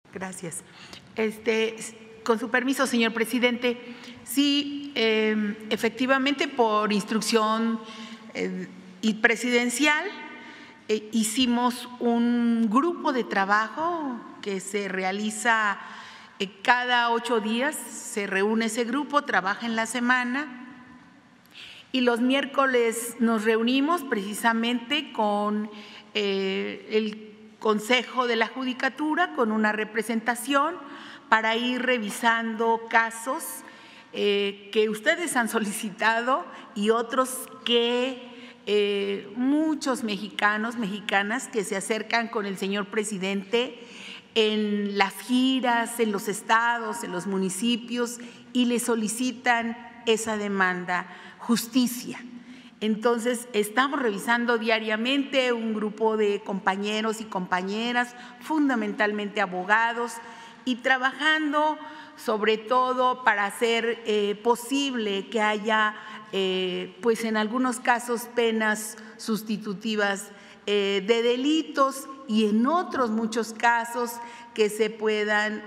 Gracias. Con su permiso, señor presidente, sí, efectivamente, por instrucción y presidencial, hicimos un grupo de trabajo que se realiza cada 8 días, se reúne ese grupo, trabaja en la semana y los miércoles nos reunimos precisamente con el Consejo de la Judicatura, con una representación para ir revisando casos que ustedes han solicitado y otros que muchos mexicanos, mexicanas que se acercan con el señor presidente en las giras, en los estados, en los municipios y le solicitan esa demanda, justicia. Entonces, estamos revisando diariamente un grupo de compañeros y compañeras, fundamentalmente abogados, y trabajando sobre todo para hacer posible que haya, pues en algunos casos, penas sustitutivas de delitos y en otros muchos casos que se puedan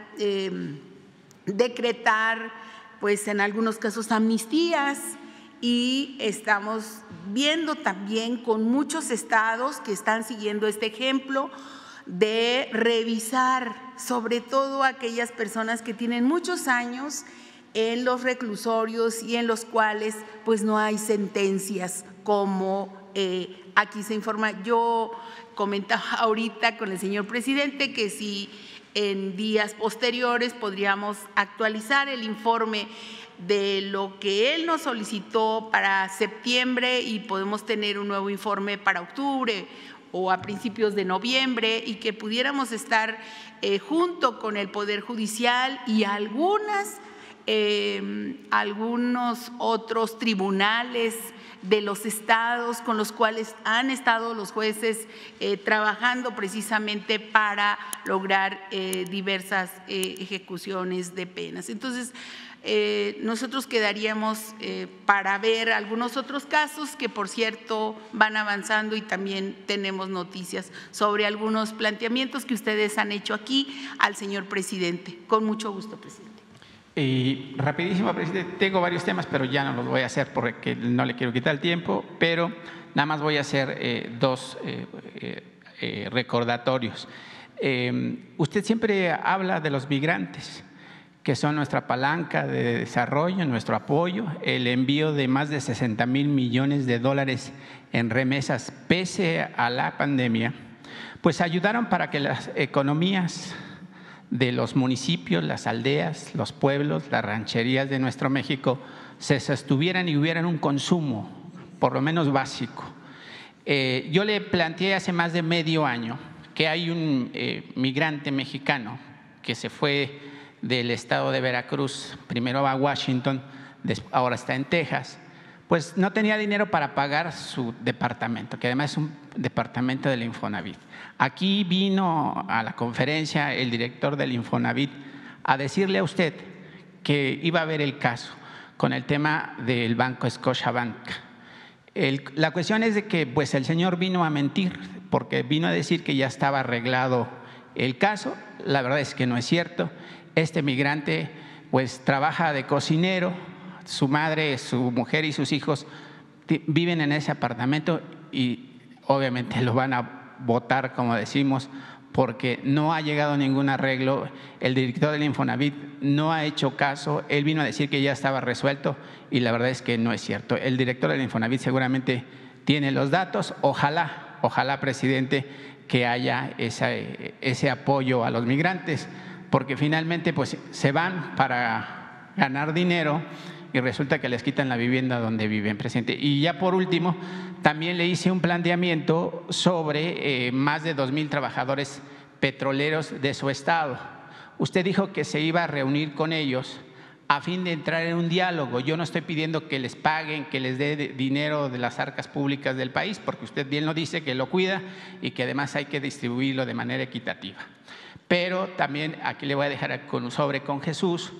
decretar, pues en algunos casos, amnistías. Y estamos viendo también con muchos estados que están siguiendo este ejemplo de revisar sobre todo aquellas personas que tienen muchos años en los reclusorios y en los cuales pues no hay sentencias como aquí se informa. Yo comentaba ahorita con el señor presidente que si en días posteriores podríamos actualizar el informe de lo que él nos solicitó para septiembre y podemos tener un nuevo informe para octubre o a principios de noviembre y que pudiéramos estar junto con el Poder Judicial y algunos otros tribunales de los estados con los cuales han estado los jueces trabajando precisamente para lograr diversas ejecuciones de penas. Entonces, nosotros quedaríamos para ver algunos otros casos que, por cierto, van avanzando y también tenemos noticias sobre algunos planteamientos que ustedes han hecho aquí al señor presidente. Con mucho gusto, presidente. Y rapidísimo, presidente, tengo varios temas, pero ya no los voy a hacer porque no le quiero quitar el tiempo, pero nada más voy a hacer dos recordatorios. Usted siempre habla de los migrantes, que son nuestra palanca de desarrollo, nuestro apoyo, el envío de más de 60,000 millones de dólares en remesas pese a la pandemia, pues ayudaron para que las economías de los municipios, las aldeas, los pueblos, las rancherías de nuestro México se sostuvieran y hubieran un consumo, por lo menos básico. Yo le planteé hace más de medio año que hay un migrante mexicano que se fue del estado de Veracruz, primero a Washington, ahora está en Texas, pues no tenía dinero para pagar su departamento, que además es un departamento del Infonavit. Aquí vino a la conferencia el director del Infonavit a decirle a usted que iba a ver el caso con el tema del banco Scotiabank. La cuestión es de que pues el señor vino a mentir, porque vino a decir que ya estaba arreglado el caso. La verdad es que no es cierto. Este migrante pues trabaja de cocinero, su madre, su mujer y sus hijos viven en ese apartamento y obviamente lo van a votar, como decimos, porque no ha llegado ningún arreglo. El director del Infonavit no ha hecho caso, él vino a decir que ya estaba resuelto y la verdad es que no es cierto. El director del Infonavit seguramente tiene los datos, ojalá, presidente, que haya ese apoyo a los migrantes, porque finalmente pues se van para ganar dinero y resulta que les quitan la vivienda donde viven, presidente. Y ya por último, también le hice un planteamiento sobre más de 2,000 trabajadores petroleros de su estado. Usted dijo que se iba a reunir con ellos a fin de entrar en un diálogo. Yo no estoy pidiendo que les paguen, que les dé dinero de las arcas públicas del país, porque usted bien lo dice, que lo cuida y que además hay que distribuirlo de manera equitativa. Pero también aquí le voy a dejar un sobre con Jesús,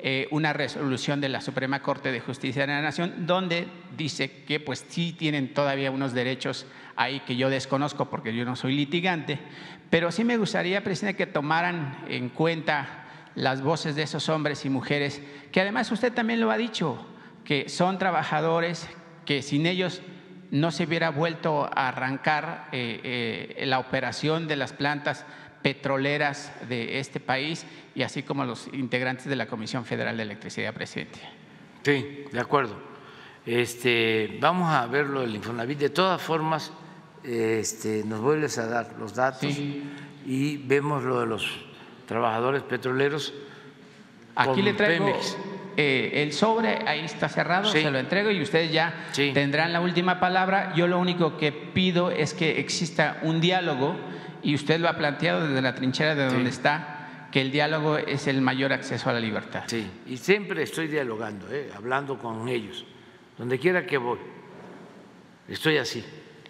una resolución de la Suprema Corte de Justicia de la Nación donde dice que pues sí tienen todavía unos derechos ahí que yo desconozco porque yo no soy litigante, pero sí me gustaría, presidente, que tomaran en cuenta las voces de esos hombres y mujeres, que además usted también lo ha dicho, que son trabajadores que sin ellos no se hubiera vuelto a arrancar la operación de las plantas petroleras de este país, y así como los integrantes de la Comisión Federal de Electricidad, presidente. Sí, de acuerdo. Vamos a ver lo del Infonavit. De todas formas, nos vuelves a dar los datos, sí, y vemos lo de los trabajadores petroleros. Aquí le traigo el sobre, ahí está cerrado, sí, se lo entrego y ustedes ya, sí, tendrán la última palabra. Yo lo único que pido es que exista un diálogo, y usted lo ha planteado desde la trinchera de donde, sí, está, que el diálogo es el mayor acceso a la libertad. Sí, y siempre estoy dialogando, hablando con ellos, donde quiera que voy, estoy así,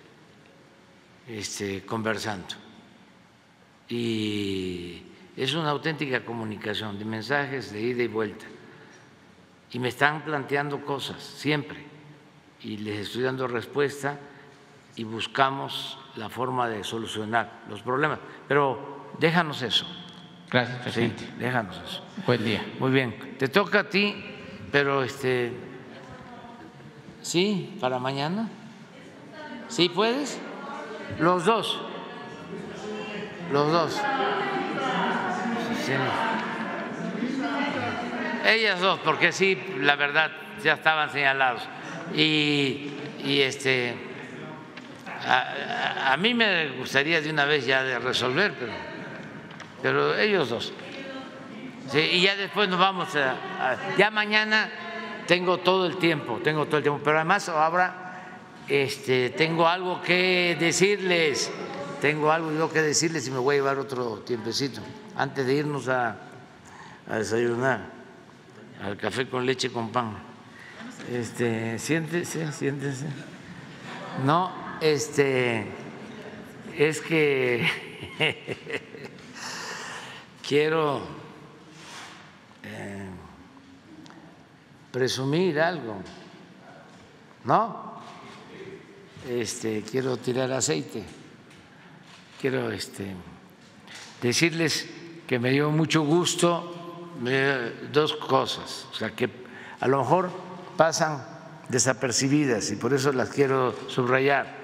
conversando. Y es una auténtica comunicación de mensajes de ida y vuelta. Y me están planteando cosas siempre, y les estoy dando respuesta y buscamos la forma de solucionar los problemas. Pero déjanos eso. Gracias, presidente. Sí, déjanos eso. Buen día. Muy bien. Te toca a ti, pero sí, para mañana. ¿Sí puedes? Los dos. Los dos. Sí. Ellas dos, porque sí, la verdad, ya estaban señalados. Y a mí me gustaría de una vez ya de resolver, pero ellos dos. Sí, y ya después nos vamos ya mañana tengo todo el tiempo, pero además ahora tengo algo que decirles, y me voy a llevar otro tiempecito antes de irnos a desayunar, al café con leche con pan. Siéntese. No, es que quiero presumir algo, ¿no? Quiero tirar aceite, quiero decirles que me dio mucho gusto dos cosas, o sea, que a lo mejor pasan desapercibidas y por eso las quiero subrayar.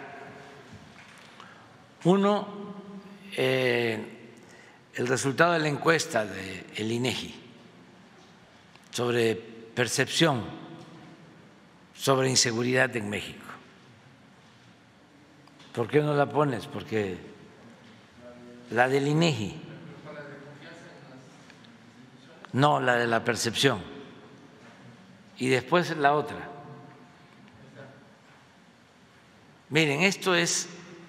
Uno, el resultado de la encuesta del INEGI sobre percepción sobre inseguridad en México. ¿Por qué no la pones? Porque la del INEGI, no, la de la percepción, y después la otra. Miren, esto es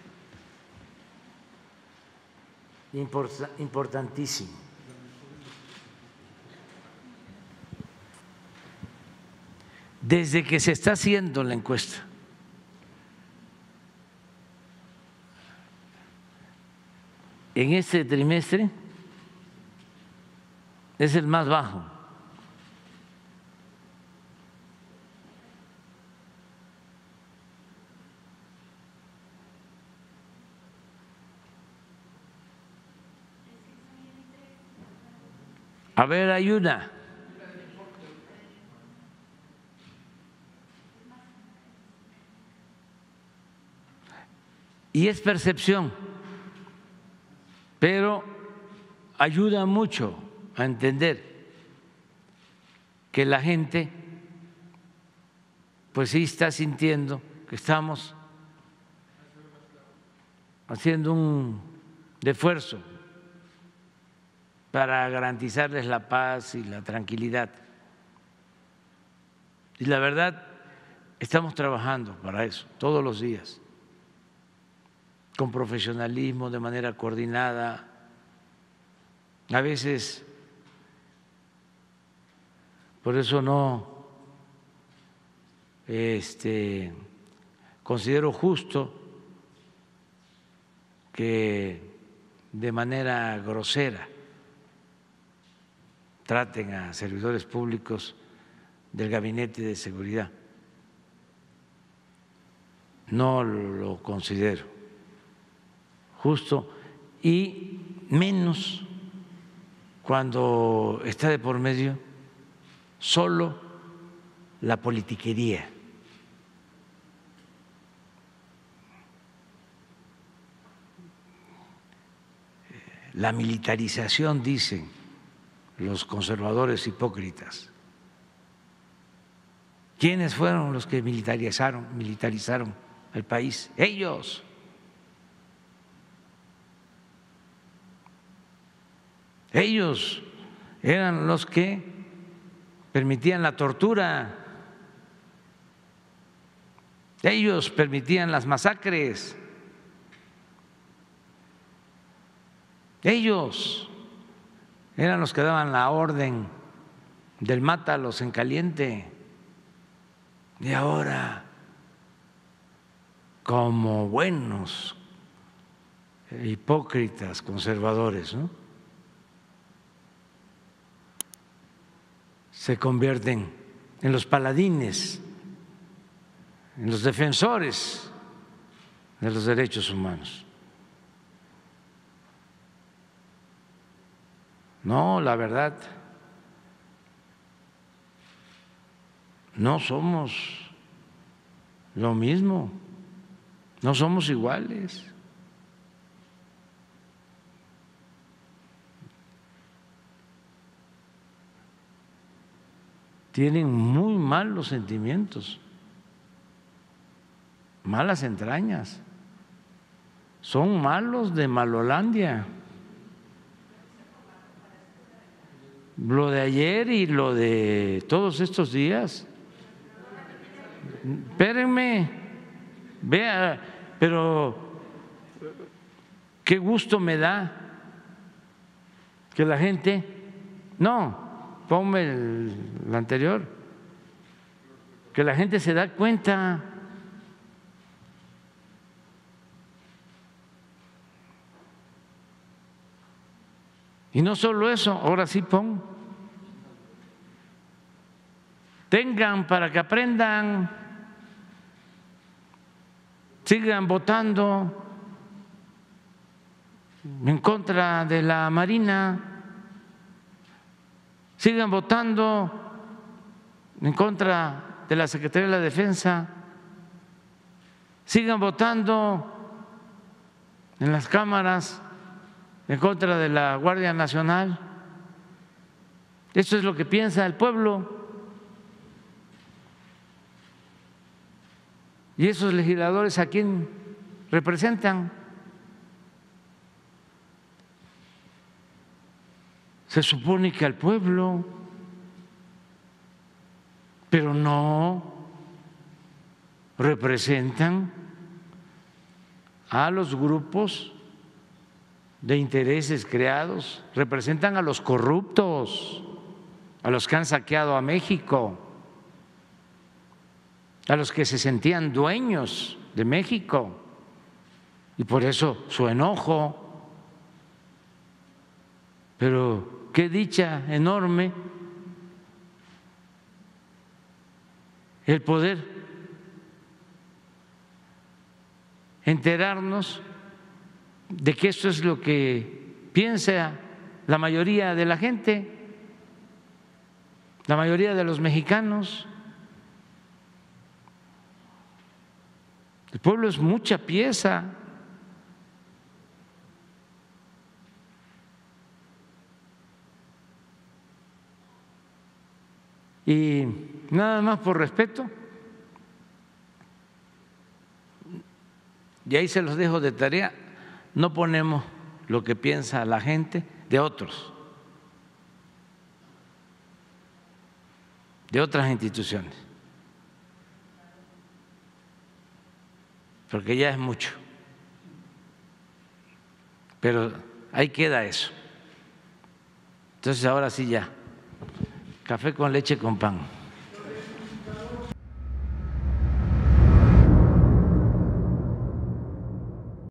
importantísimo. Desde que se está haciendo la encuesta, en este trimestre es el más bajo. A ver, hay una. Y es percepción, pero ayuda mucho a entender que la gente pues sí está sintiendo que estamos haciendo un esfuerzo para garantizarles la paz y la tranquilidad. Y la verdad, estamos trabajando para eso todos los días, con profesionalismo, de manera coordinada. A veces, por eso no considero justo que de manera grosera traten a servidores públicos del Gabinete de Seguridad. No lo considero justo, y menos cuando está de por medio solo la politiquería. La militarización, dicen los conservadores hipócritas. ¿Quiénes fueron los que militarizaron el país? Ellos. Ellos eran los que permitían la tortura. Ellos permitían las masacres. Ellos eran los que daban la orden del mátalos en caliente. Y ahora, como buenos hipócritas conservadores, ¿no?, se convierten en los paladines, en los defensores de los derechos humanos. No, la verdad, no somos lo mismo, no somos iguales. Tienen muy malos sentimientos, malas entrañas, son malos de Malolandia. Lo de ayer y lo de todos estos días. Espérenme, vea, pero qué gusto me da que la gente, no, ponme el anterior, que la gente se da cuenta. Y no solo eso, ahora sí pon. Tengan para que aprendan, sigan votando en contra de la Marina, sigan votando en contra de la Secretaría de la Defensa, sigan votando en las cámaras en contra de la Guardia Nacional. Eso es lo que piensa el pueblo. ¿Y esos legisladores a quién representan? Se supone que al pueblo, pero no representan a los grupos de intereses creados, representan a los corruptos, a los que han saqueado a México, a los que se sentían dueños de México, y por eso su enojo. Pero qué dicha enorme el poder enterarnos de que esto es lo que piensa la mayoría de la gente, la mayoría de los mexicanos. El pueblo es mucha pieza. Y nada más por respeto, y ahí se los dejo de tarea, no ponemos lo que piensa la gente de otros, de otras instituciones, porque ya es mucho. Pero ahí queda eso. Entonces ahora sí ya, café con leche con pan.